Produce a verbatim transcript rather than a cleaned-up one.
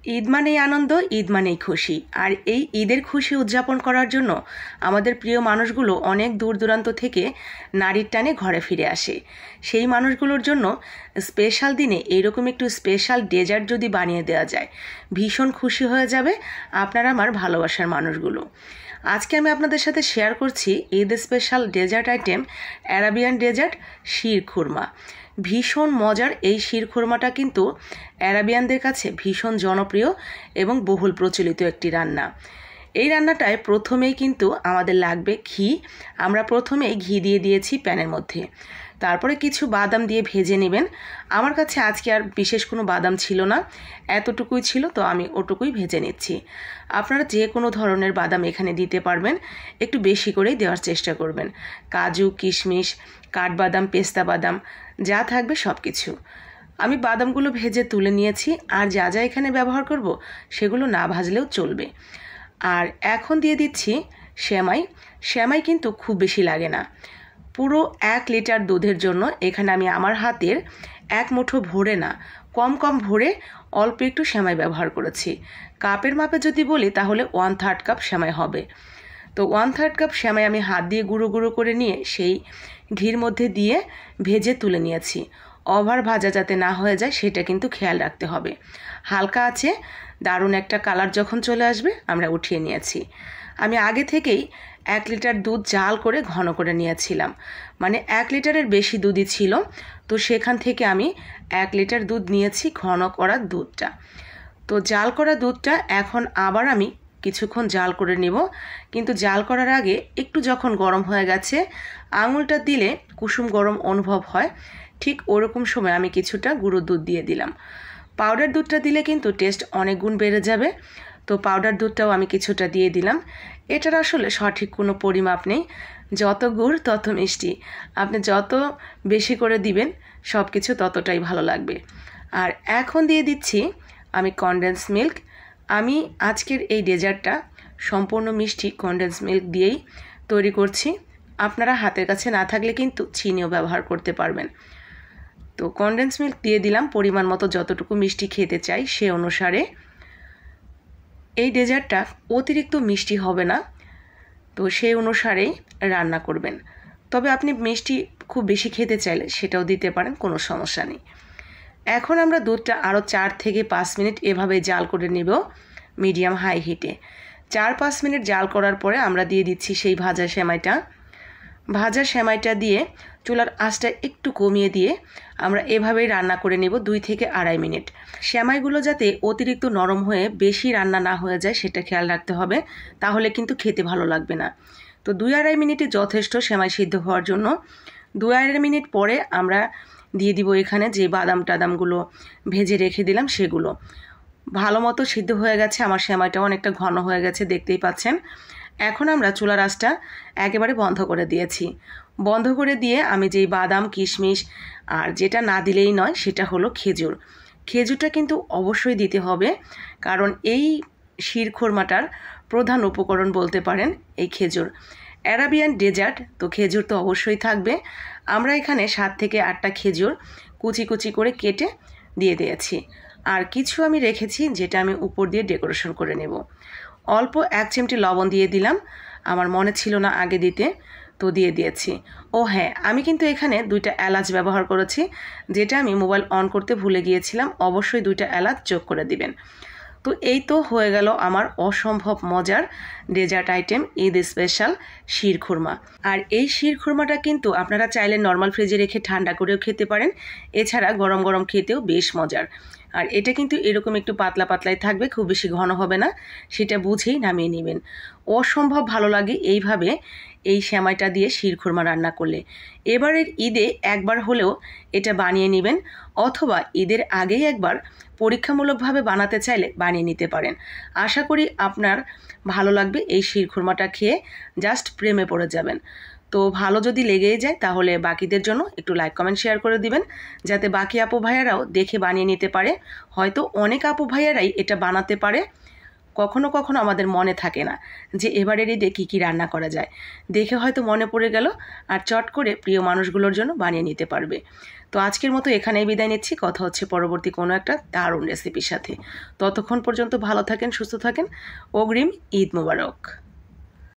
ঈদ মানেই আনন্দ, ঈদ মানেই খুশি। আর এই ঈদের খুশি উদযাপন করার জন্য আমাদের প্রিয় মানুষগুলো অনেক দূর দূরান্ত থেকে নারীর টানে ঘরে ফিরে আসে। সেই মানুষগুলোর জন্য স্পেশাল দিনে এইরকম একটু স্পেশাল ডেজার্ট যদি বানিয়ে দেওয়া যায়, ভীষণ খুশি হয়ে যাবে আপনার আমার ভালোবাসার মানুষগুলো। আজকে আমি আপনাদের সাথে শেয়ার করছি Eid special dessert item Arabian dessert sheer khurma. ভীষণ মজার এই শির খুরমাটা কিন্তু অ্যারাবিয়ানদের কাছে ভীষণ জনপ্রিয় এবং বহুল প্রচলিত একটি রান্না। এই রান্নাটায় প্রথমেই কিন্তু আমাদের লাগবে ঘি। আমরা প্রথমেই ঘি দিয়ে দিয়েছি প্যানের মধ্যে, তারপরে কিছু বাদাম দিয়ে ভেজে নেবেন। আমার কাছে আজকে আর বিশেষ কোনো বাদাম ছিল না, এতটুকুই ছিল, তো আমি ওটুকুই ভেজে নিচ্ছি। আপনারা যে কোনো ধরনের বাদাম এখানে দিতে পারবেন, একটু বেশি করেই দেওয়ার চেষ্টা করবেন। কাজু, কিশমিশ, কাঠবাদাম, পেস্তা বাদাম যা থাকবে সব কিছু। আমি বাদামগুলো ভেজে তুলে নিয়েছি, আর যা যা এখানে ব্যবহার করব সেগুলো না ভাজলেও চলবে। আর এখন দিয়ে দিচ্ছি সেমাই। সেমাই কিন্তু খুব বেশি লাগে না। পুরো এক লিটার দুধের জন্য এখানে আমি আমার হাতের এক মুঠো ভরে না, কম কম ভরে অল্প একটু সেমাই ব্যবহার করেছি। কাপের মাপে যদি বলি তাহলে ওয়ান থার্ড কাপ সেমাই হবে। তো ওয়ান থার্ড কাপ সেমাই আমি হাত দিয়ে গুঁড়ো গুঁড়ো করে নিয়ে সেই ঘির মধ্যে দিয়ে ভেজে তুলে নিয়েছি। ওভার ভাজা যাতে না হয়ে যায় সেটা কিন্তু খেয়াল রাখতে হবে। হালকা আছে দারুণ একটা কালার যখন চলে আসবে আমরা উঠিয়ে নিয়েছি। আমি আগে থেকেই এক লিটার দুধ জাল করে ঘন করে নিয়েছিলাম, মানে এক লিটারের বেশি দুধই ছিল, তো সেখান থেকে আমি এক লিটার দুধ নিয়েছি ঘন করা দুধটা। তো জাল করা দুধটা এখন আবার আমি কিছুক্ষণ জাল করে নেব, কিন্তু জাল করার আগে একটু যখন গরম হয়ে গেছে, আঙুলটা দিলে কুসুম গরম অনুভব হয়, ঠিক ওরকম সময় আমি কিছুটা গুঁড়ো দুধ দিয়ে দিলাম। পাউডার দুধটা দিলে কিন্তু টেস্ট অনেক গুণ বেড়ে যাবে, তো পাউডার দুধটাও আমি কিছুটা দিয়ে দিলাম। এটার আসলে সঠিক কোনো পরিমাপ নেই, যত গুড় তত মিষ্টি, আপনি যত বেশি করে দিবেন সব কিছু ততটাই ভালো লাগবে। আর এখন দিয়ে দিচ্ছি আমি কনডেন্স মিল্ক। আমি আজকের এই ডেজার্টটা সম্পূর্ণ মিষ্টি কনডেন্স মিল্ক দিয়েই তৈরি করছি। আপনারা হাতের কাছে না থাকলে কিন্তু চিনিও ব্যবহার করতে পারবেন। তো কনডেন্স মিল্ক দিয়ে দিলাম পরিমাণ মতো, যতটুকু মিষ্টি খেতে চাই সে অনুসারে। এই ডেজার্টটা অতিরিক্ত মিষ্টি হবে না, তো সেই অনুসারেই রান্না করবেন। তবে আপনি মিষ্টি খুব বেশি খেতে চাইলে সেটাও দিতে পারেন, কোনো সমস্যা নেই। এখন আমরা দুধটা আরও চার থেকে পাঁচ মিনিট এভাবে জাল করে নেব মিডিয়াম হাই হিটে। চার পাঁচ মিনিট জাল করার পরে আমরা দিয়ে দিচ্ছি সেই ভাজা সেমাইটা। ভাজা সেমাইটা দিয়ে চুলার আঁচটা একটু কমিয়ে দিয়ে আমরা এভাবেই রান্না করে নেব দুই থেকে আড়াই মিনিট। সেমাইগুলো যাতে অতিরিক্ত নরম হয়ে বেশি রান্না না হয়ে যায় সেটা খেয়াল রাখতে হবে, তাহলে কিন্তু খেতে ভালো লাগবে না। তো দুই আড়াই মিনিটই যথেষ্ট সেমাই সিদ্ধ হওয়ার জন্য। দুই আড়াই মিনিট পরে আমরা দিয়ে দিব এখানে যে বাদাম টাদামগুলো ভেজে রেখে দিলাম সেগুলো। ভালো মতো সিদ্ধ হয়ে গেছে, আমার সেমাইটাও অনেকটা ঘন হয়ে গেছে, দেখতেই পাচ্ছেন। এখন আমরা চুলার আঁচটা একেবারে বন্ধ করে দিয়েছি। বন্ধ করে দিয়ে আমি যেই বাদাম, কিশমিশ, আর যেটা না দিলেই নয় সেটা হলো খেজুর। খেজুরটা কিন্তু অবশ্যই দিতে হবে, কারণ এই শির খুরমাটার প্রধান উপকরণ বলতে পারেন এই খেজুর। অ্যারাবিয়ান ডেজার্ট, তো খেজুর তো অবশ্যই থাকবে। আমরা এখানে সাত থেকে আটটা খেজুর কুচি কুচি করে কেটে দিয়ে দিয়েছি। আর কিছু আমি রেখেছি যেটা আমি উপর দিয়ে ডেকোরেশন করে নেব। অল্প এক চিমটি লবণ দিয়ে দিলাম, আমার মনে ছিল না আগে দিতে, তো দিয়ে দিয়েছি। ও হ্যাঁ, আমি কিন্তু এখানে দুইটা এলাচ ব্যবহার করেছি, যেটা আমি মোবাইল অন করতে ভুলে গিয়েছিলাম। অবশ্যই দুইটা এলাচ যোগ করে দিবেন। তো এই তো হয়ে গেল আমার অসম্ভব মজার ডেজার্ট আইটেম ঈদ স্পেশাল শির খুরমা। আর এই শির খুরমাটা কিন্তু আপনারা চাইলে নর্মাল ফ্রিজে রেখে ঠান্ডা করেও খেতে পারেন, এছাড়া গরম গরম খেতেও বেশ মজার। আর এটা কিন্তু এরকম একটু পাতলা পাতলাই থাকবে, খুব বেশি ঘন হবে না, সেটা বুঝেই নামিয়ে নেবেন। অসম্ভব ভালো লাগে এইভাবে এই সেমাইটা দিয়ে শির খুরমা রান্না করলে। এবারের ঈদে একবার হলেও এটা বানিয়ে নেবেন, অথবা ঈদের আগেই একবার পরীক্ষামূলকভাবে বানাতে চাইলে বানিয়ে নিতে পারেন। আশা করি আপনার ভালো লাগবে এই শির খুরমাটা খেয়ে, জাস্ট প্রেমে পড়ে যাবেন। তো ভালো যদি লেগেই যায় তাহলে বাকিদের জন্য একটু লাইক কমেন্ট শেয়ার করে দিবেন, যাতে বাকি আপু ভাইয়ারাও দেখে বানিয়ে নিতে পারে। হয়তো অনেক আপু ভাইয়ারাই এটা বানাতে পারে, কখনো কখনো আমাদের মনে থাকে না যে এবারের ঈদে কী কী রান্না করা যায়, দেখে হয়তো মনে পড়ে গেল আর চট করে প্রিয় মানুষগুলোর জন্য বানিয়ে নিতে পারবে। তো আজকের মতো এখানেই বিদায় নিচ্ছি, কথা হচ্ছে পরবর্তী কোনো একটা দারুণ রেসিপির সাথে। ততক্ষণ পর্যন্ত ভালো থাকেন, সুস্থ থাকেন, অগ্রিম ঈদ মোবারক।